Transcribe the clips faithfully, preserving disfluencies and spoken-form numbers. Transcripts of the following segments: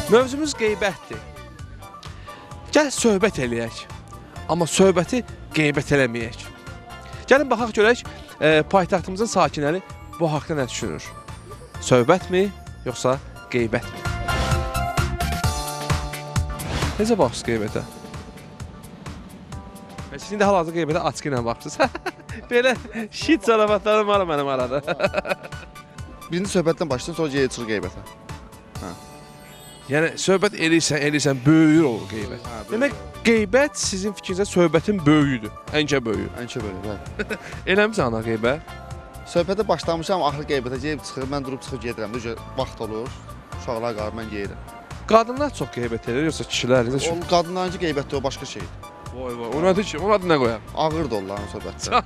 Mövzumuz qeybətdir. Gəl söhbət eləyək. Amma söhbəti qeybət eləməyək. Gəlin baxaq görək, e, paytaxtımızın sakinləri bu haqda nə düşünür? Söhbətmi, yoxsa qeybətmi? Necə baxırsınız qeybətə? Siz indi hal-hazırda qeybətə açıq ilə baxırsınız. Belə şit zarafatlarım var mənim arada. Birinci söhbətdən başlayın, sonra geçir qeybətə. Hə. Yəni söhbət eləyirsən, eləyirsən, böyüyür olur qeybət. Hə, Demək, qeybət sizin fikrinizdə söhbətin böyüyüdür, əncə böyüyü. Əncə böyüyür, bəli. Eləmirsən ana qeybət? Söhbətə başlamışam, axır qeybətə gəlib çıxır, mən durub çıxıb gedirəm. Düzə vaxt olur, uşaqlar qalır, mən gedirəm. Qadınlar çox qeybət edir, yoxsa kişilər? Necə O qadınlarıncı qeybətdir, o başqa şeydir. Vay vay, o nədir ki? Onun adı nə qoyaq? Ağırdır onların söhbətdə.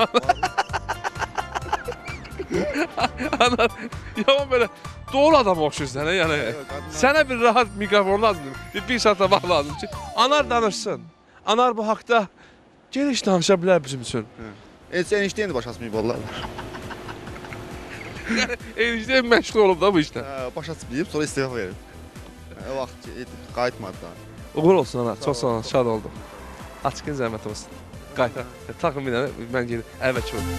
Ana, yaman belə doğru adam oxşuyursan, yəni. Sənə bir rahat mikrofon lazımdır. Bir, bir saat vaxt lazım ki, anar danışsın. Anar bu haqda geniş danışa bilər bizim üçün. Heç enişdə indi baş açmayıb onlar. Yəni, enişdə məşğul olub da bu işlə. Baş açmayıb, sonra istifa verib. O vaxt qayıtmadı da. Uğur olsun ana, çox sağ olun, şad oldum. Açıqın zəhmət olsun. Qayıta, taxın bir dənə, mən gedim, əvvəlki olun.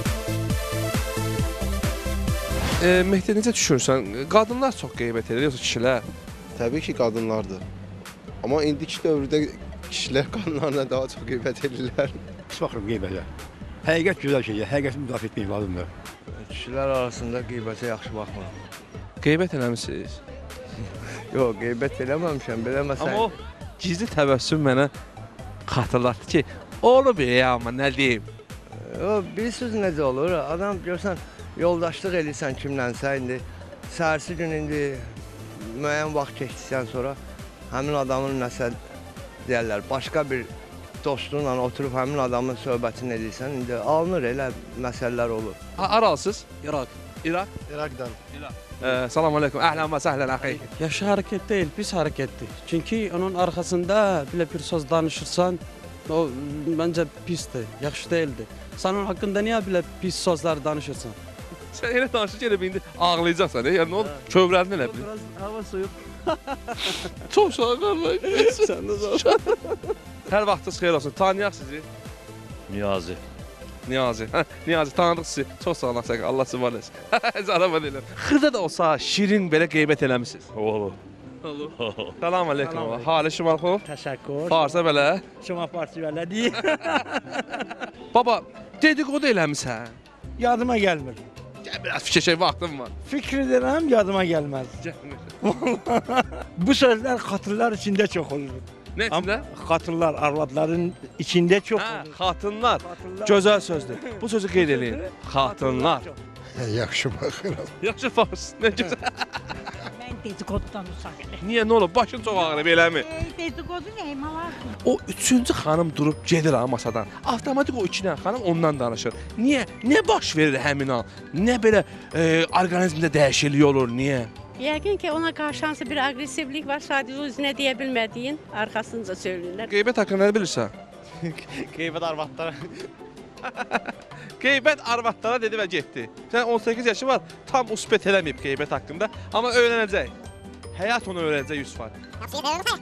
E, Mehdi, necə düşünürsən? Qadınlar çox qeybət edir, yoxsa kişilər? Təbii ki, qadınlardır. Amma indiki dövrdə kişilər qadınlarla daha çox qeybət edirlər. Pis baxırım qeybətə. Həqiqət gözəl şeydir, həqiqəti müdafiə etmək lazımdır. Kişilər arasında qeybətə yaxşı baxmıram. Qeybət eləmişsiniz? Yox, qeybət eləməmişəm, belə məsələn. Amma o gizli təbəssüm mənə xatırlatdı ki, olub ya, amma nə deyim? O, bilirsiniz necə olur? Adam görsən, yoldaşlıq edirsən kimlənsə, indi səhərsi gün indi müəyyən vaxt keçdikdən sonra həmin adamın nəsə deyərlər, başqa bir dostunla oturub həmin adamın söhbətini edirsən, indi alınır, elə məsələlər olur. Aralısız? İraq. İraq? İraqdan. İraq. Ee, Selamun aleyküm, əhlen və səhlen əxey. Yaxşı hərəkət deyil, pis hərəkətdir. Çünki onun arxasında belə bir söz danışırsan, o məncə pisdir, yaxşı deyildir. Sənin haqqında niyə belə pis sözlər danışırsan? Sən elə danışır ki, elə bir indi ağlayacaqsan, yəni nə oldu? Kövrəldin elə bir. Biraz hava soyuq. Çox sağ olun. Sən də sağ ol. Hər vaxtınız xeyir olsun. Tanıyaq sizi. Niyazi. Niyazi. Hə, Niyazi tanıdıq sizi. Çox sağ olun. Allah sizi var etsin. Zarafat edirəm. Xırda da olsa şirin belə qeybət eləmisiniz. Oğlu. Olur. Salam aleyküm. Halı şumal xoş. Təşəkkür. Farsa belə. Şuma farsı belə deyil. Baba, dedikodu eləmisən. Yadıma gəlmir. Gəl biraz fikirləşək vaxtım var. Fikir edirəm, yadıma gəlməz. Gəlmir. Bu sözlər xatırlar içində çox olur. Nə içində? Xatırlar, arvadların içində çox Hə, olur. xatınlar. Xatırlar. Gözəl sözdür. Bu sözü qeyd edin. Xatınlar. Yaxşı baxıram. Yaxşı fars. Nə gözəl. Mən dedikodudan uzaq edim. Niyə, nə olub? Başın çox ağrıb, eləmi? Dedikodu nəyim alardım? O üçüncü xanım durub gedir ha masadan. Avtomatik o iki dənə xanım ondan danışır. Niyə? Nə baş verir həmin an? Nə belə e, orqanizmdə dəyişiklik olur? Niyə? Yəqin ki, ona qarşı hansı bir aqressivlik var, sadəcə özünə deyə bilmədiyin, arxasınca söylürlər. Qeybət haqqında nə bilirsən? Qeybət arvadlara. Qeybət arvadlara dedi və getdi. Sən on səkkiz yaşı var, tam uspet eləməyib qeybət haqqında, amma öyrənəcək. Həyat onu öyrənəcək yüz faiz.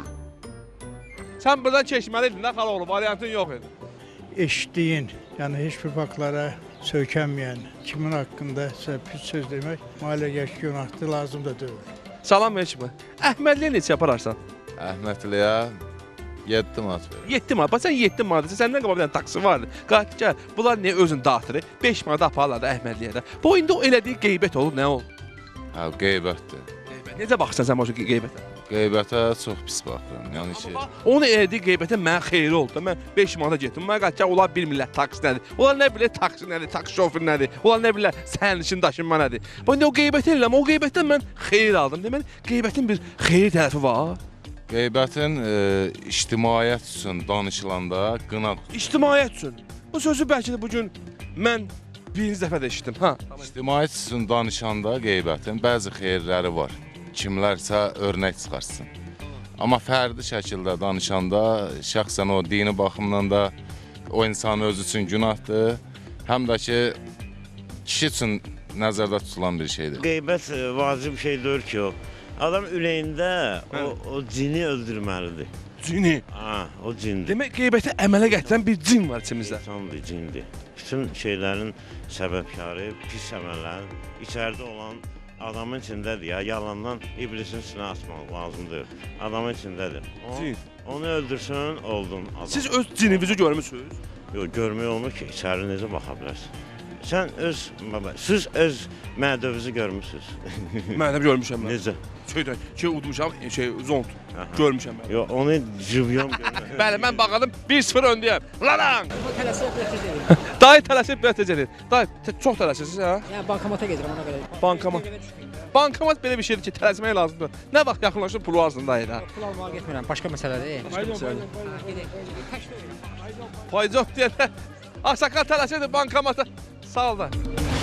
Sən buradan keçməliydin, nə xala olur, variantın yox idi. Eşitdiyin, yəni heç bir faktlara söykənməyən kimin haqqında pis söz demək maliyyəki günahdır, lazım da deyil. Salam Meçmə. Əhmədliyə neçə yapararsan? Əhmədliyə yeddi manat verir. yeddi manat. Bax sən yeddi manat desən, səndən qabaq bir dənə taksi vardı. Qayıtdı ki, bunlar niyə özün dağıtırı? beş manat aparırlar da Əhmədliyə də. Bu indi o elədiyi qeybət olur, nə olur? Hə, qeybətdir. Qeybət. Necə baxırsan sən bu qeybətə? Qeybətə çox pis baxıram. Yəni ki, onu elədiyi qeybətə mənə xeyri oldu. Mən beş manata getdim. Mənə qaçacaq, onlar bir millət taksi nədir? Onlar nə bilir taksi nədir, taksi şoför nədir? Onlar nə bilir sərnişin daşınma nədir? Bu indi o qeybət eləm, o qeybətdən mən xeyir aldım. Deməli, qeybətin bir xeyri tərəfi var. qeybətin e, ictimaiyyət üçün danışılanda qına... İctimaiyyət üçün. Bu sözü bəlkə də bugün mən birinci dəfə də eşitdim. Ha? İctimaiyyət üçün danışanda qeybətin bəzi xeyirləri var. Kimlərsə örnək çıxarsın. Amma fərdi şəkildə danışanda şəxsən o dini baxımdan da o insan özü üçün günahdır. Həm də ki, kişi üçün nəzərdə tutulan bir şeydir. Qeybət vacib şey deyil ki o. Adam ürəyində o, o cini öldürməlidir. Cini. Ha, o cindir. Demək qeybəti əmələ gətirən bir cin var içimizdə. İnsandır, cindir. Bütün şeylərin səbəbkarı, pis əməllərin içəridə olan adamın içindədir ya. Yalandan iblisin üstünə atmaq lazımdır. Adamın içindədir. O, Cin. onu öldürsün, oldun adam. Siz öz cininizi görmüsünüz? Yox, görmək olmur ki, içəri necə baxa bilərsən. Sən öz, siz öz mədəvizi görmüsünüz. Mən də görmüşəm mən. Necə? Şeydən, şey udmuşam, şey zont. Görmüşəm mən. Yox, onu cıvyom görmüşəm. Bəli, mən baxadım bir sıfır öndəyəm. Lalan! Dayı tələsib bətəcəlir. Dayı, çox tələsirsiniz, hə? Yəni bankomata gedirəm ona görə. Bankomat. Bankomat belə bir şeydir ki, tələsmək lazımdır. Nə vaxt yaxınlaşır pulu arzın dayı da? Pul almağa getmirəm, başqa məsələdir. Başqa məsələdir. Paycok deyəndə, Ağsaqqal tələsirdi bankomata. Sağ ol da.